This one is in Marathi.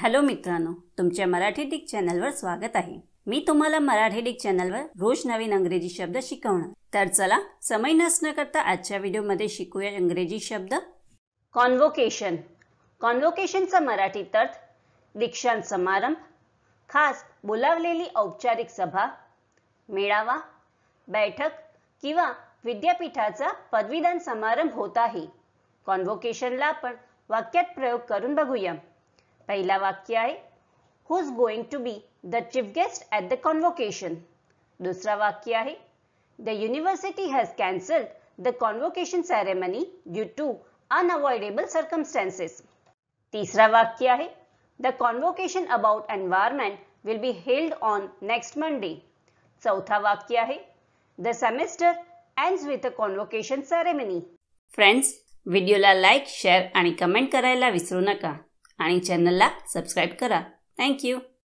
हॅलो मित्रांनो, तुमच्या मराठी डिक चॅनलवर स्वागत आहे। मी तुम्हाला मराठी डिक चॅनलवर रोज नवीन इंग्रजी शब्द शिकवणार। तर चला समय नष्ट न करता आजच्या व्हिडिओमध्ये शिकूया इंग्रजी शब्द। कॉन्व्होकेशन। कॉन्व्होकेशनचा मराठी अर्थ दीक्षांत समारंभ, खास बोलावलेली औपचारिक सभा, मेळावा, बैठक किंवा विद्यापीठाचा पदवीदान समारंभ होत आहे। कॉन्व्होकेशनला आपण वाक्यात प्रयोग करून बघूया। पहिला वाक्य आहे who is going to be the chief guest at the convocation. दुसरा वाक्य आहे the university has cancelled the convocation ceremony due to unavoidable circumstances. तिसरा वाक्य आहे the convocation about environment will be held on next Monday. चौथा वाक्य आहे the semester ends with a convocation ceremony. Friends, व्हिडिओला लाईक, शेअर आणि कमेंट करायला विसरू नका आणि चॅनलला सबस्क्राइब करा। Thank you.